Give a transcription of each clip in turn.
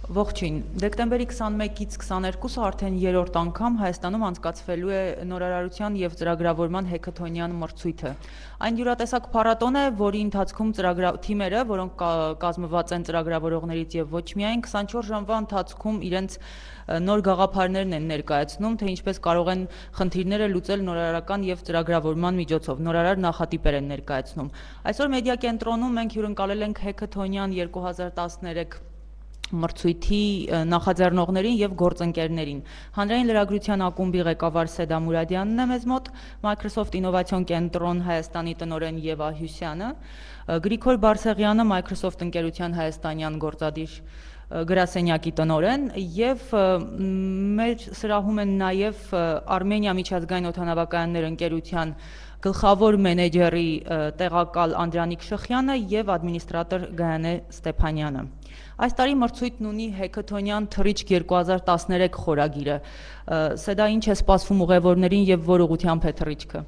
Ողջույն, դեկտեմբերի 21-ից 22-ը արդեն երրորդ անգամ Հայաստանում անցկացվելու է նորարարության և ծրագրավորման հեքաթոնյան մրցույթը։ Այն յուրատեսակ փառատոն է, որի ընթացքում թիմերը, որոնք կազմված են ծրագրավորողներից և ոչ միայն 24 ժամվա ընթացքում իրենց նոր գաղափարներն են ներկայացնում, թե ինչպես կարող են խնդիրները լուծել նորարարական և ծրագրավորման միջոցով, նորարար նախատիպեր են ներկայացնում։ Այսօր մեդիա կենտրոնում մենք հյուրընկալել ենք հեքաթոնյան 2013 մրցույթի նախաձեռնողներին և գործընկերներին։ Հանրային լրագրության ակումբի ղեկավար Սեդա Մուրադյանն է մեզ մոտ, Microsoft Ինովացիոն կենտրոն Հայաստանի տնօրեն Եվա Հյուսյանը, Գրիգոր Բարսեղյանը Microsoft ընկերության հայաստանյան գործադիր գրասենյակի տնօրեն և մեր սրահում են նաև Արմենիա միջազգային օդանավակայաններ ընկերության գլխավոր մենեջերի տեղակալ Անդրանիկ Շխյանը և ադմինիստրատոր Գայանե Ստեփանյանը։ Այս տարի մրցույթն ունի հեքաթոնյան թռիչք 2013 խորագիրը։ Սեդա, ինչ է սպասվում ուղևորներին և որ ուղղությամբ է թռիչքը։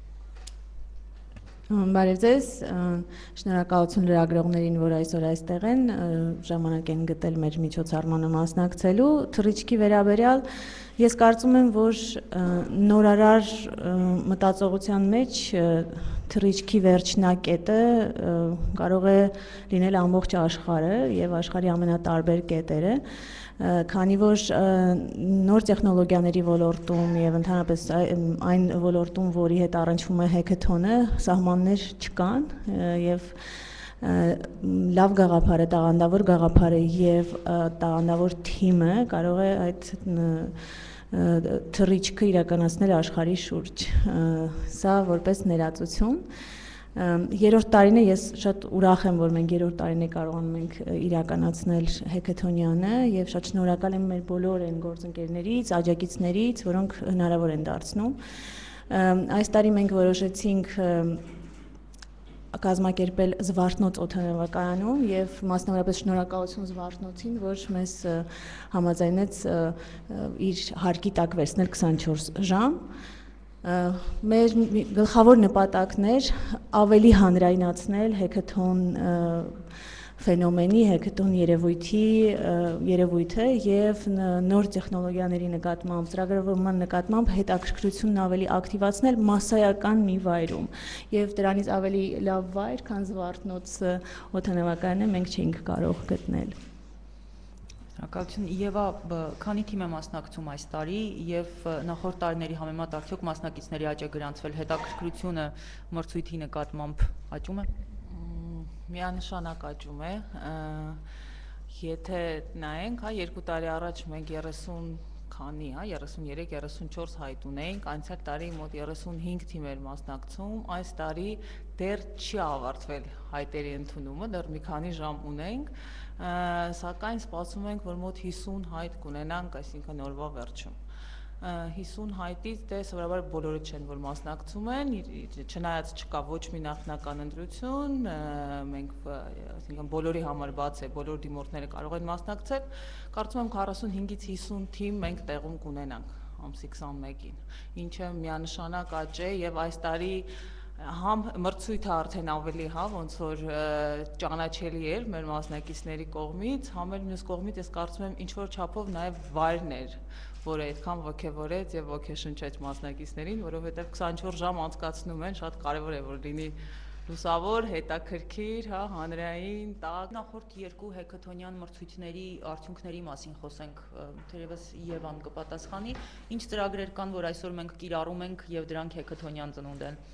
Բարև ձեզ, շնորհակալություն լրագրողներին, որ այսօր այստեղ են, ժամանակ են գտել մեր միջոցառմանը մասնակցելու։ Թռիչքի վերաբերյալ ես կարծում եմ, որ նորարար մտածողության մեջ թռիչքի վերջնակետը կարող է լինել ամբողջ աշխարհը եւ աշխարհի ամենատարբեր կետերը, քանի որ նոր տեխնոլոգիաների ոլորտում եւ ընդհանրապես այն ոլորտում, որի հետ առնչվում է հեքաթոնը, սահմաններ չկան եւ լավ գաղափարը, տաղանդավոր գաղափարը եւ տաղանդավոր թիմը կարող է այդ թռիչքը իրականացնել աշխարհի շուրջ։ Սա որպես ներածություն։ Երրորդ տարին է, ես շատ ուրախ եմ, որ մենք երրորդ տարին է կարողանում ենք իրականացնել հեքաթոնյանը եւ շատ շնորհակալ եմ մեր բոլոր այն գործընկերներից, աջակիցներից, որոնք հնարավոր են դարձնում։ Այս տարի մենք որոշեցինք կազմակերպել Զվարթնոց օդանավակայանում եւ մասնավորապես շնորհակալություն Զվարթնոցին, որ մեզ համաձայնեց իր հարկի տակ վերցնել 24 ժամ։ Մեր գլխավոր նպատակն էր ավելի հանրայնացնել հեքաթոն ֆենոմենի, հեքաթոն երևույթը եւ նոր տեխնոլոգիաների նկատմամբ, ծրագրավորման նկատմամբ հետաքրքրությունն ավելի ակտիվացնել մասսայական մի վայրում եւ դրանից ավելի լավ վայր, քան Զվարթնոց օդանավակայանը մենք չէինք կարող գտնել։ Շնորհակալություն։ Եվա, քանի թիմ է մասնակցում այս տարի եւ նախորդ տարիների համեմատ արդյոք մասնակիցների աճ է գրանցվել, հետաքրքրությունը մրցույթի նկատմամբ աճում է։ Միանշանակ աճում է, եթե նայենք, 2 տարի առաջ մենք 33-34 հայտ ունեինք, անցյալ տարի մոտ 35 թիմ էր մասնակցում, այս տարի դեռ չի ավարտվել հայտերի ընդունումը, դեռ մի քանի ժամ ունենք, սակայն սպասում ենք, որ մոտ 50 հայտ կունենանք, այսինքն օրվա վերջում։ 50 հայտից դե սովորաբար բոլորը չեն, որ մասնակցում են, չնայած չկա ոչ մի նախնական ընտրություն, մենք այսինքն բոլորի համար բաց է, բոլոր դիմորդները կարող են մասնակցել, կարծում եմ 45-ից 50 թիմ մենք տեղում կունենանք ամսի 21-ին, ինչը միանշանակ աճ է եւ այս տարի համ մրցույթը արդեն ավելի ոնց որ ճանաչելի էր մեր մասնակիցների կողմից, համ էլ մյուս կողմից ես կարծում եմ ինչ որ չափով նաեւ վայրն էր, որը այդքան ոգևորեց եւ ոգեշնչեց մասնակիցներին, որովհետեւ 24 ժամ անցկացնում են, շատ կարեւոր է որ լինի լուսավոր, հետաքրքիր, հանրային, տակ։ Նախորդ երկու հեքաթոնյան մրցույթների արդյունքների մասին խոսենք, թերևս Եվան կպատասխանի, ինչ ծրագրեր կան, որ այսօր մենք կիրառում ենք եւ դրանք հեքաթոնյան ծնունդ են։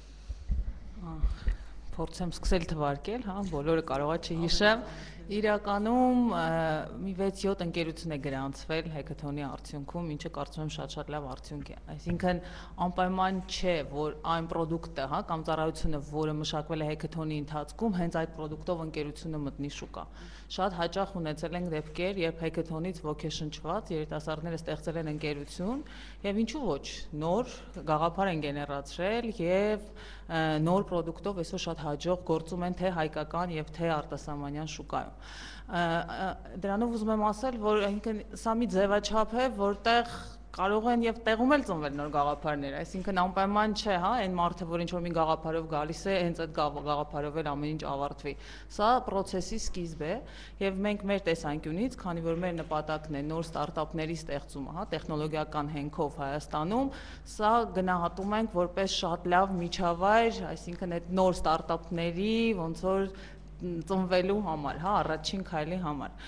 Փորձեմ սկսել թվարկել, բոլորը կարողա չհիշեմ։ Իրականում մի 6-7 ընկերություն է գրանցվել հեքաթոնի արդյունքում, ինչը կարծում եմ շատ լավ արդյունք է։ Այսինքն անպայման չէ, որ այն պրոդուկտը, կամ ծառայությունը, որը մշակվել է հեքաթոնի ընթացքում, հենց այդ պրոդուկտով ընկերությունը մտնի շուկա։ Շատ հաճախ ունեցել ենք դեպքեր, երբ հեքաթոնից ոգեշնչված երիտասարդները ստեղծել են ընկերություն եւ ինչու ոչ, նոր գաղափար են գեներացրել եւ նոր պրոդուկտով այսօր շատ հաջող գործում են թե հայկական եւ թե արտասահմանյան շուկայում։ Դրանով ուզում եմ ասել, որ սա մի ձևաչափ է, որտեղ կարող են եւ տեղում էլ ծնվել նոր գաղափարներ, այսինքն անպայման չէ, հա, այն մարդը, որ ինչ որ մի գաղափարով գալիս է, հենց այդ գաղափարով էլ ամեն ինչ ավարտվի։ Սա process-ի սկիզբ է եւ մենք մեր տեսանկյունից, քանի որ մեր նպատակն է նոր ստարտափների ստեղծումը, հա, տեխնոլոգիական հենքով Հայաստանում, սա գնահատում ենք որպես շատ լավ միջավայր, այսինքն այդ նոր ստարտափների ոնց որ ծնվելու համար, հա, առաջին քայլի համար։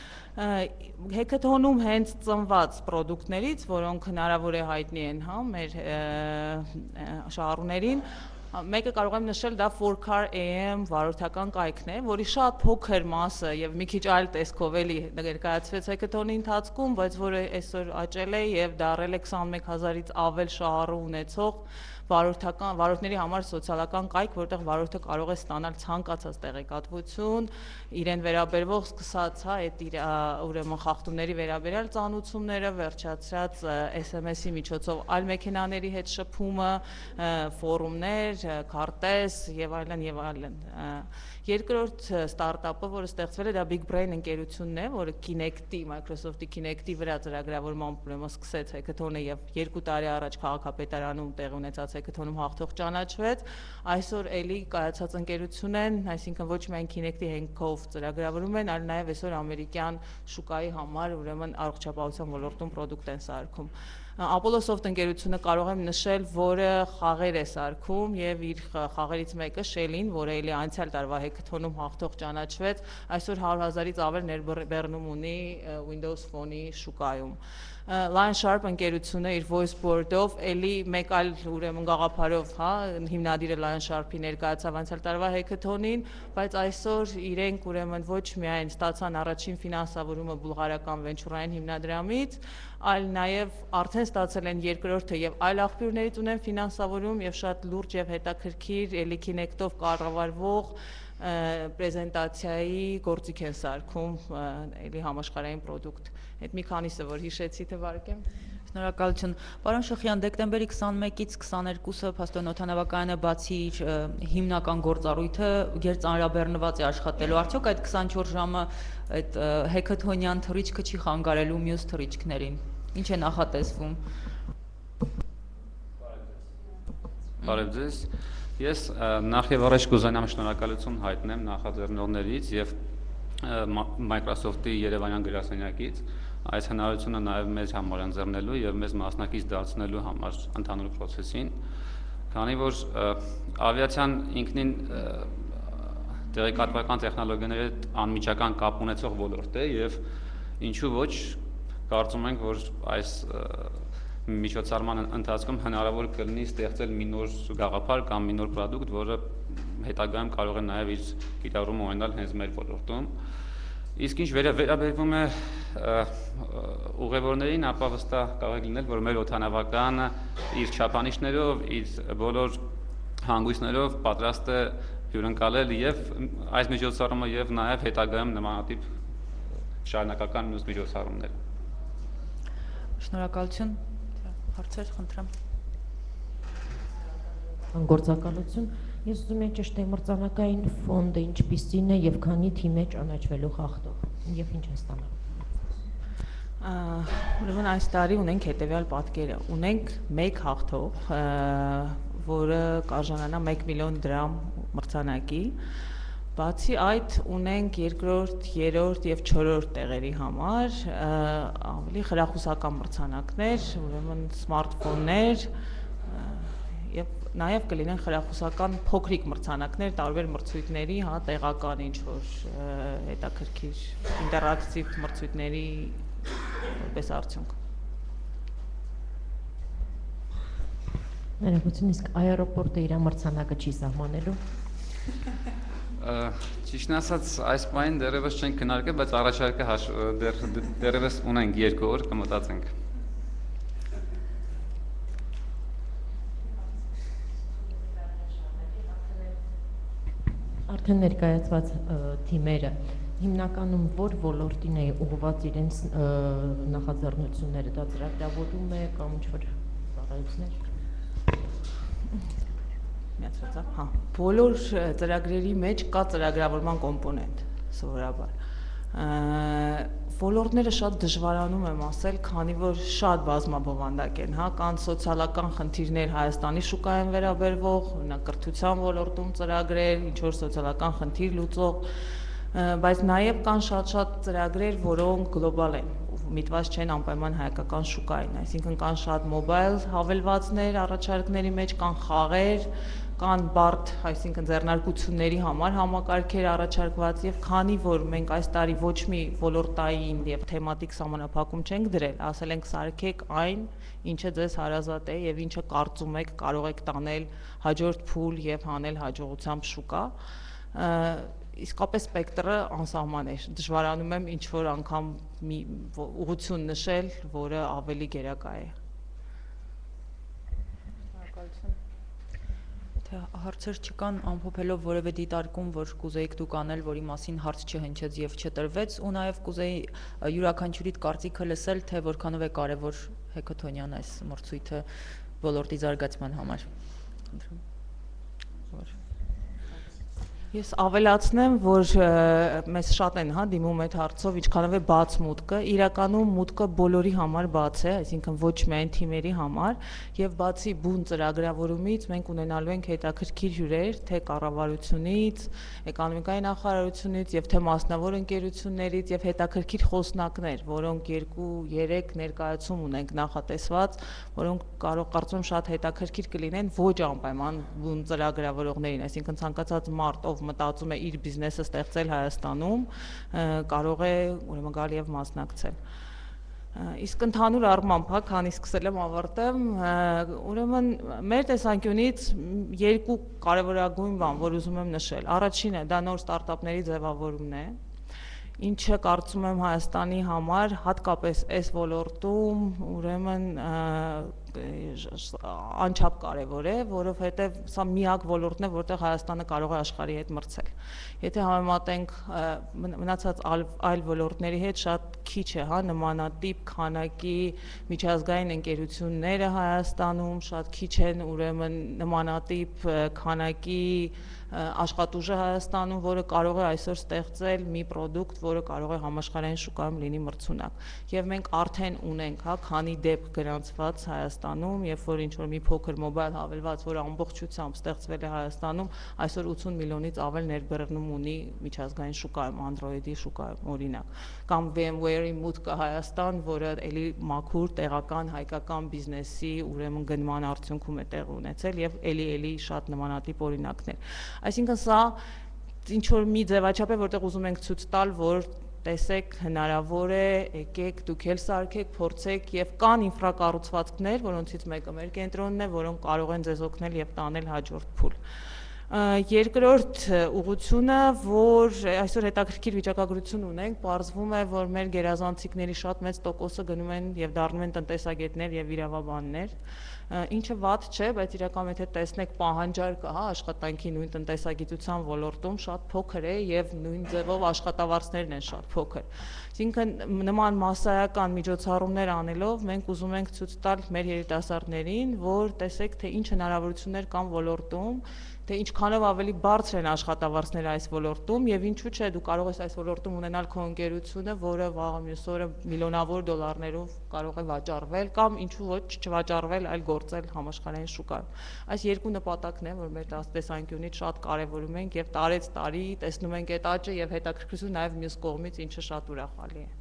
Հեքաթոնում հենց ծնված պրոդուկտներից, որոնք հնարավոր է հայտնի են, հա, մեր շահառուներին, մեկը կարող եմ նշել դա 4Car AM վարորդական կայքն է, որի շատ փոքր մասը եւ մի քիչ այլ տեսքով էլի ներկայացվեց հեքաթոնի ընթացքում, բայց որը այսօր աճել է եւ դարել է 21000-ից ավել շահառու ունեցող վարորդների համար սոցիալական կայք, որտեղ վարորդը կարող է ստանալ ցանկացած տեղեկատվություն, իրեն վերաբերվող սկսած, հա, այդ ուրեմն խախտումների վերաբերյալ ծանուցումները, վերջացրած SMS-ի միջոցով այլ մեքենաների հետ շփումը, ֆորումներ, քարտեզ եւ այլն եւ այլն։ Երկրորդ ստարտափը, որը ստեղծվել է, դա Big Brain ընկերությունն է, որը Kinect-ի, Microsoft-ի Kinect-ի վրա ծրագրավորման ուրեմն սկսեց հեքաթոնը եւ 2 տարի առաջ քաղաքապետարանում տեղի ունեցած հեքաթոնում հաղթող ճանաչվեց։ Այսօր էլի կայացած ընկերություն են, այսինքն ոչ միայն Kinect-ի հենքով ծրագրավորում են, այլ նաեւ այսօր ամերիկյան շուկայի համար ուրեմն առողջապահության ոլորտում պրոդուկտ են սարքում։ Apollo-Soft ընկերությունը կարող եմ նշել, որը խաղեր է սարքում եւ իր խաղերից մեկը Shell-ին, որը էլի անցյալ տարվա հեքաթոնում հաղթող ճանաչվեց, այսօր 100,000-ից ավել ներբեռնում ունի Windows Phone-ի շուկայում։ Lion Sharp ընկերությունը իր voice board-ով էլի մեկ այլ ուրեմն գաղափարով, հա, հիմնադիրը Lion Sharp-ի ներկայացավ անցյալ տարվա հեքաթոնին, բայց այսօր իրենք ուրեմն ոչ միայն ստացան առաջին ֆինանսավորումը բուլղարական վենչուրային հիմնադրամից, այլ նաև արդեն ստացել են երկրորդը եւ այլ աղբյուրներից ունեն ֆինանսավորում եւ շատ լուրջ եւ հետաքրքիր էլի Kinect-ով կառավարվող պրեզենտացիայի գործիք են սարքում էլի համաշխարհային պրոդուկտ։ Այդ մի քանիսը որ հիշեցի թվարկեմ։ Շնորհակալություն։ Պարոն Շուխյան, դեկտեմբերի 21-ից 22-ը Փաստորեն օդանավակայանը բացի իր հիմնական գործառույթը գերծանրաբեռնված է աշխատելու։ Արդյոք այդ 24 ժամը այդ հեքաթոնյան թռիչքը չի խանգարելու մյուս թռիչքներին։ Ինչ է նախատեսվում։ Բարև ձեզ։ Ես նախ եւ առաջ կուզենամ շնորհակալություն հայտնեմ նախաձեռնողներից եւ Microsoft-ի Երևանյան գրասենյակից այս հնարավորությունը նաեւ մեզ համար ընձեռնելու եւ մեզ մասնակից դարձնելու համար ընդհանուր process-ին, քանի որ ավիացիան ինքնին տեղեկատվական տեխնոլոգիաների հետ անմիջական կապ ունեցող ոլորտ է եւ ինչու ոչ կարծում ենք, որ այս միջոցառման ընթացքում հնարավոր կլինի ստեղծել մի նոր գաղափար կամ մի նոր պրոդուկտ, որը հետագայում կարող է նաև իր կիրառումը ունենալ հենց մեր ոլորտում։ Իսկ ինչ վերաբերվում է ուղևորներին, ապա վստահ կարող է լինել, որ մեր օդանավականը իր չափանիշներով, իր բոլոր հանգույցներով պատրաստ է հյուրընկալել եւ այս միջոցառումը եւ նաեւ հետագայում նմանատիպ շարունակական մյուս միջոցառումներ։ Շնորհակալություն։ Հարցեր խնդրեմ։ Գործակալություն։ Ես ուզում եմ ճշտել մրցանակային ֆոնդը ինչպիսին է եւ քանի թիմ է ճանաչվելու խախտող եւ ինչ է ստանալու։ Ուրեմն այս տարի ունենք հետեւյալ պատկերը։ Ունենք 1 հաղթող, որը կարժանանա 1 միլիոն դրամ մրցանակի։ Բացի այդ ունենք երկրորդ, երրորդ եւ չորրորդ տեղերի համար ավելի խրախուսական մրցանակներ, ուրեմն սմարթֆոններ եւ նաեւ կլինեն խրախուսական փոքրիկ մրցանակներ տարբեր մրցույթների, հա, տեղական ինչ որ հետաքրքիր ինտերակտիվ մրցույթների որպես արդյունք։ Ներողություն, իսկ аэроպորտը իր մրցանակը չի սահմանելու։ Ճիշտն ասած, այս պայն դեռևս չենք քննարկել, բայց առաջարկը դեռևս ունենք 2 օր կմտածենք։ Արդեն ներկայացված թիմերը հիմնականում որ ոլորտին է ուղղված իրենց նախաձեռնությունները, դա ծրագրավորում է կամ ինչ-որ ծառայություններ։ Միացրածա, հա, բոլոր ծրագրերի մեջ կա ծրագրավորման կոմպոնենտ, սովորաբար։ Ոլորտները շատ դժվարանում եմ ասել, քանի որ շատ բազմաբովանդակ են, հա, կան սոցիալական խնդիրներ Հայաստանի շուկային վերաբերվող, օրինակ կրթության ոլորտում ծրագրեր, ինչ որ սոցիալական խնդիր լուծող, բայց նաև կան շատ ծրագրեր, որոնք գլոբալ են, միտված չեն անպայման հայկական շուկային, այսինքն կան շատ մոբայլ հավելվածներ առաջարկների մեջ, կան խաղեր, կան բարդ, այսինքն ձեռնարկությունների համար համակարգեր առաջարկված եւ քանի որ մենք այս տարի ոչ մի ոլորտային եւ թեմատիկ սահմանափակում չենք դրել, ասել ենք սարքեք այն, ինչը ձեզ հարազատ է եւ ինչը կարծում եք կարող եք տանել հաջորդ փուլ եւ հանել հաջողությամբ շուկա, իսկապես սպեկտրը անսահման է, դժվարանում եմ ինչ որ անգամ մի ուղղություն նշել, որը ավելի գերակա է։ Թե հարցեր չկան, ամփոփելով որևէ դիտարկում, որ կուզեիք դուք անել, որի մասին հարց չհնչեց եւ չտրվեց, ու նաեւ կուզեի յուրաքանչյուրիդ կարծիքը լսել, թե որքանով է կարեւոր հեքաթոնյան այս մրցույթը ոլորտի զարգացման համար։ Ես ավելացնեմ, որ մեզ շատ են դիմում այդ հարցով, ինչքանով է բաց մուտքը, իրականում մուտքը բոլորի համար բաց է, այսինքն ոչ միայն թիմերի համար, եւ բացի բուն ծրագրավորումից մենք ունենալու ենք հետաքրքիր հյուրեր, թե կառավարությունից, էկոնոմիկայի նախարարությունից եւ թե մասնավոր ընկերություններից եւ հետաքրքիր խոսնակներ, որոնք 2-3 ներկայացում ունենք նախատեսված, որոնք կարծում եմ շատ հետաքրքիր կլինեն ոչ անպայման բուն ծրագրավորողներին, այսինքն ցանկացած մարդ, ով մտածում է իր բիզնեսը ստեղծել Հայաստանում, կարող է ուրեմն գալ եւ մասնակցել։ Իսկ ընդհանուր առմամբ, քանի սկսել եմ ավարտեմ, ուրեմն մեր տեսանկյունից երկու կարևորագույն բան, որ ուզում եմ նշել։ Առաջինը դա նոր ստարտափների ձևավորումն է, ինչը կարծում եմ Հայաստանի համար հատկապես այս ոլորտում ուրեմն անչափ կարևոր է, որովհետև սա միակ ոլորտն է, որտեղ Հայաստանը կարող է աշխարհի հետ մրցել։ Եթե համեմատենք մնացած այլ ոլորտների հետ, շատ քիչ է, նմանատիպ քանակի միջազգային ընկերությունները Հայաստանում, շատ քիչ են ուրեմն նմանատիպ քանակի աշխատուժը Հայաստանում, որը կարող է այսօր ստեղծել մի պրոդուկտ, որը կարող է համաշխարհային շուկայում լինի մրցունակ։ Եվ մենք արդեն ունենք, քանի դեպք գրանցված Հայաստանում, երբ որ ինչ-որ մի փոքր մոբայլ հավելված, որը ամբողջությամբ ստեղծվել է Հայաստանում, այսօր 80 միլիոնից ավել ներբեռնում ունի միջազգային շուկայում, Android-ի շուկայում, օրինակ։ Կամ VMware-ի մուտքը Հայաստան, որը էլի մաքուր տեղական հայկական բիզնեսի ուրեմն գնման արդյունքում է տեղ ունեցել եւ էլի շատ նմանատիպ օրինակներ։ Այսինքն սա ինչ որ մի ձևաչափ է, որտեղ ուզում ենք ցույց տալ, որ տեսեք, հնարավոր է, եկեք, դուք էլ սարքեք, փորձեք եւ կան ինֆրակառուցվածքներ, որոնցից մեկը մեր կենտրոնն է, որոնք կարող են ձեզ օգնել եւ տանել հաջորդ փուլ։ Երկրորդ ուղղությունը, որ այսօր հետաքրքիր վիճակագրություն ունենք, պարզվում է, որ մեր գերազանցիկների շատ մեծ տոկոսը գնում են եւ դառնում են տնտեսագետներ եւ իրավաբաններ, ինչը վատ չէ, բայց իրականում եթե տեսնեք պահանջարկը, աշխատանքի նույն տնտեսագիտության ոլորտում շատ փոքր է եւ նույն ձևով աշխատավարձներն են շատ փոքր։ Այսինքն նման մասսայական միջոցառումներ անելով մենք ուզում ենք ցույց տալ մեր երիտասարդներին, որ տեսեք, թե ինչ հնարավորություններ կան ոլորտում, թե ինչքանով ավելի բարձր են աշխատավարձները այս ոլորտում եւ ինչու՞ չէ դու կարող ես այս ոլորտում ունենալ քո ընկերությունը, որը վաղը մյուս օրը միլիոնավոր դոլարներով կարող է վաճառվել կամ ինչու ոչ չվաճառվել, այլ գործել համաշխարհային շուկայում։ Այս երկու նպատակն է, որ մեր տեսանկյունից շատ կարևորում ենք եւ տարեց տարի տեսնում ենք այդ աճը եւ հետաքրքրություն նաեւ մյուս կողմից, ինչը շատ ուրախալի է։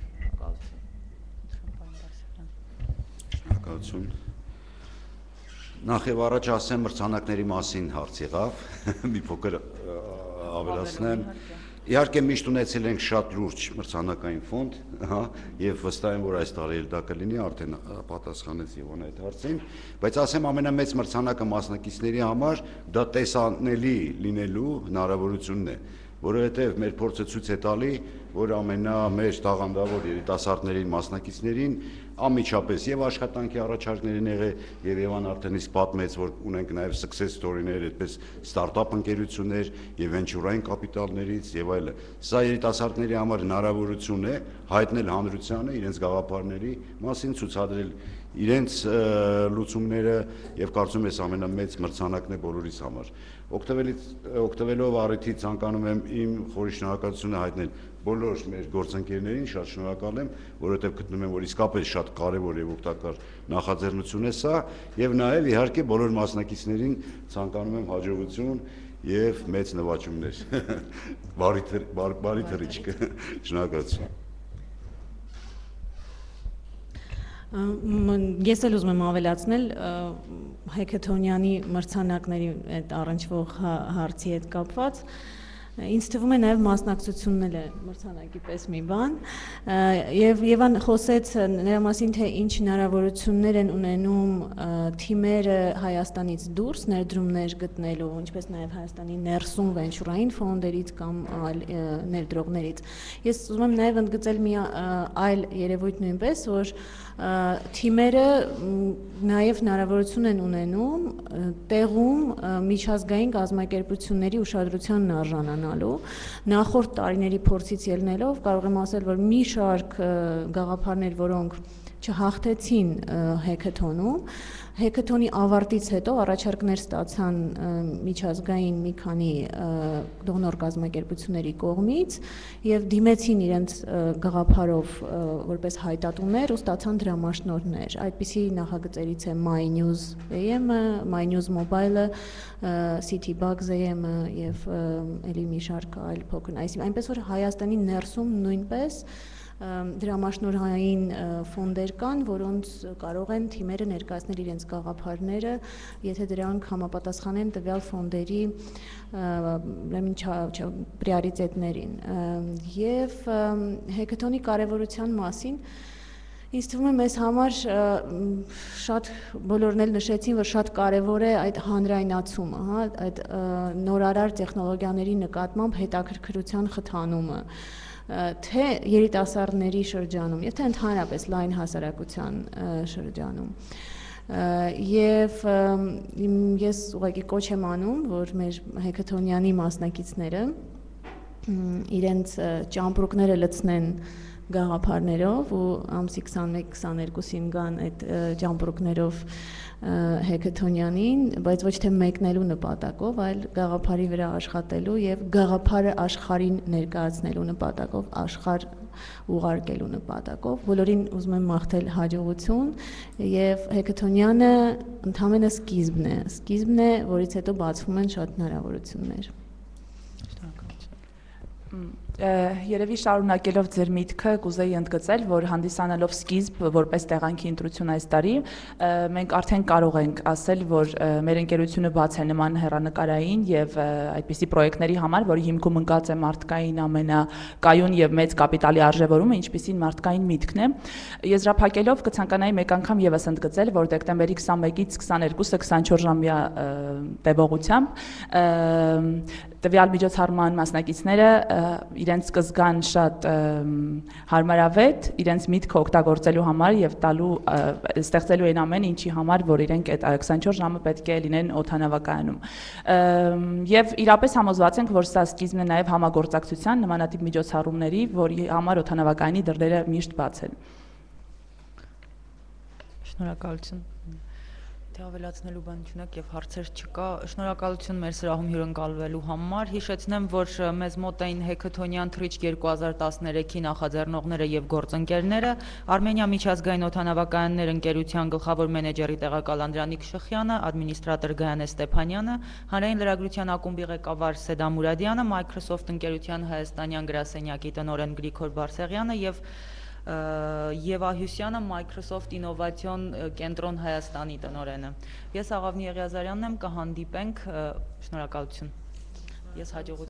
Շնորհակալություն։ Նախ եւ առաջ ասեմ մրցանակների մասին հարց եղավ, մի փոքր ավելացնեմ։ Իհարկե միշտ ունեցել ենք շատ լուրջ մրցանակային ֆոնդ, եւ վստահ եմ, որ այս տարի էլ դա կլինի, արդեն պատասխանեց Եվան այդ հարցին, բայց ասեմ ամենամեծ մրցանակը մասնակիցների համար դա տեսանելի լինելու հնարավորությունն է, որովհետև մեր փորձը ցույց է տալի, որ ամենամեծ տաղանդավոր երիտասարդներին, մասնակիցներին անմիջապես եւ աշխատանքի առաջարկներ են եղել եւ Եվան արդեն իսկ պատմեց, որ ունենք նաեւ success story-ներ, այդպես ստարտափ ընկերություններ եւ վենչուրային կապիտալներից եւ այլն։ Սա երիտասարդների համար հնարավորություն է հայտնել հանրությանը իրենց գաղափարների մասին, ցուցադրել իրենց լուծումները եւ կարծում եմ ամենամեծ մրցանակն է բոլորիս համար։ Օգտվելով առիթից ցանկանում եմ իմ խորի շնորհակալությունը հայտնել բոլոր մեր գործընկերներին շատ շնորհակալ եմ, որովհետև գտնում եմ, որ իսկապես շատ կարևոր եւ օգտակար նախաձեռնություն է սա, եւ նաեւ իհարկե բոլոր մասնակիցներին ցանկանում եմ հաջողություն եւ մեծ նվաճումներ։ Բարի թռիչք։ Շնորհակալություն։ Ես էլ ուզում եմ ավելացնել Հեքաթոնյանի մրցանակների այդ առնչվող հարցի հետ կապված ինձ թվում է նաև մասնակցությունն է մրցանակի պես մի բան եւ Եվան խոսեց նրա մասին թե ինչ հնարավորություններ են ունենում թիմերը Հայաստանից դուրս ներդրումներ գտնելու ինչպես նաև Հայաստանի ներսում վենչուրային ֆոնդերից կամ այլ ներդրողներից ես ուզում եմ նաև ընդգծել մի այլ երևույթ նույնպես որ թիմերը նաև հնարավորություն են ունենում տեղում միջազգային կազմակերպությունների ուշադրությանն արժանանալու նախորդ տարիների փորձից ելնելով կարող եմ ասել որ մի շարք գաղափարներ որոնք չհաղթեցին հեքաթոնում հեքաթոնի ավարտից հետո առաջարկներ ստացան միջազգային մի քանի դոնոր կազմակերպությունների կողմից եւ դիմեցին իրենց գաղափարով որպես հայտատուներ ու ստացան դրամաշնորհներ այդպիսի նախագծերից է My News AM-ը, My News Mobile-ը, City Bugs AM-ը եւ ելի մի շարք այլ փոքր այնպես որ Հայաստանի ներսում նույնպես դրամաշնորհային ֆոնդեր կան, որոնց կարող են թիմերը ներկայացնել իրենց գաղափարները, եթե դրանք համապատասխանեն տվյալ ֆոնդերի պրիորիտետներին։ Եվ հեքաթոնի կարևորության մասին ինձ թվում է մեզ համար շատ բոլորն էլ նշեցին, որ շատ կարևոր է այդ հանրայնացումը, հա, այդ նորարար տեխնոլոգիաների նկատմամբ հետաքրքրության խթանումը թե երիտասարդների շրջանում, եթե ընդհանրապես լայն հասարակության շրջանում։ Եվ ես ուղղակի կոչ եմ անում, որ մեր հեքաթոնյանի մասնակիցները իրենց ճամպրուկները լցնեն գաղափարներով ու ամսի 21-22-ին գան այդ ճամպրուկներով հեքաթոնյանին, բայց ոչ թե մեկնելու նպատակով, այլ գաղափարի վրա աշխատելու եւ գաղափարը աշխարհին ներկայացնելու նպատակով, աշխարհ ուղարկելու նպատակով։ Բոլորին ուզում եմ մաղթել հաջողություն եւ հեքաթոնյանը ընդհանրապես սկիզբն է, որից հետո բացվում են շատ հնարավորություններ։ Երևի շարունակելով ձեր միտքը կուզեի ընդգծել, որ հանդիսանալով սկիզբ որպես տեղանքի ընտրություն այս տարի, մենք արդեն կարող ենք ասել, որ մեր ընկերությունը բաց է նման հեռանկարային եւ այդպիսի պրոյեկտների համար, որի հիմքում ընկած է մարդկային ամենակայուն եւ մեծ կապիտալի արժևորումը, ինչպիսին մարդկային միտքն է։ Եզրափակելով կցանկանայի մեկ անգամ եւս ընդգծել, որ դեկտեմբերի 21-ից 22-ը 24 ժամյա տևողությամբ տվյալ միջոցառման մասնակիցները իրենց կզգան շատ հարմարավետ իրենց միտքը օգտագործելու համար եւ տալու ստեղծելու այն ամեն ինչի համար, որ իրենք այդ 24 ժամը պետք է լինեն օդանավակայանում։ Եվ իրապես համոզված ենք, որ սա սկիզբն է նաեւ համագործակցության նմանատիպ միջոցառումների, որի համար օդանավակայանի դռները միշտ բաց են։ Շնորհակալություն։ Թե ավելացնելու բան չունեք եւ հարցեր չկա, շնորհակալություն մեր սրահում հյուրընկալվելու համար։ Հիշեցնեմ, որ մեզ մոտ էին Հեքաթոնյան թռիչք 2013-ի նախաձեռնողները եւ գործընկերները, Արմենիա միջազգային օդանավակայաններ ընկերության գլխավոր մենեջերի տեղակալ Անդրանիկ Շխյանը, ադմինիստրատոր Գայանե Ստեփանյանը, Հանրային լրագրության ակումբի ղեկավար Սեդա Մուրադյանը, Microsoft ընկերության հայաստանյան գրասենյակի տնօրեն Գրիգոր Բարսեղյանը եւ Եվա Հյուսյանը Microsoft Ինովացիոն կենտրոն Հայաստանի տնօրենը։ Ես Աղավնի Եղիազարյանն եմ, կհանդիպենք, շնորհակալություն։ Ես հաջողություն